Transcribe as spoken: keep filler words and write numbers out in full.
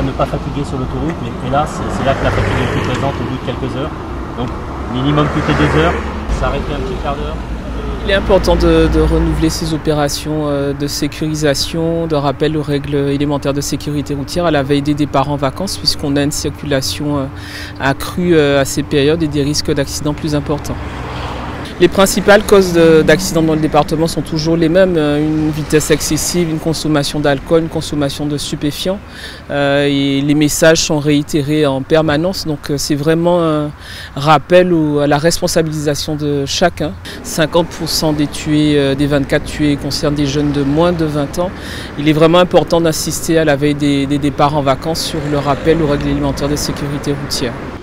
ne pas fatiguer sur l'autoroute, mais hélas, c'est là que la fatigue est plus présente au bout de quelques heures. Donc minimum toutes les deux heures, s'arrêter un petit quart d'heure. Il est important de, de renouveler ces opérations de sécurisation, de rappel aux règles élémentaires de sécurité routière à la veille des départs en vacances, puisqu'on a une circulation accrue à ces périodes et des risques d'accidents plus importants. Les principales causes d'accidents dans le département sont toujours les mêmes, une vitesse excessive, une consommation d'alcool, une consommation de stupéfiants. Euh, et les messages sont réitérés en permanence, donc c'est vraiment un rappel au, à la responsabilisation de chacun. cinquante pour cent des tués, des vingt-quatre tués concernent des jeunes de moins de vingt ans. Il est vraiment important d'insister à la veille des, des départs en vacances sur le rappel aux règles élémentaires de sécurité routière.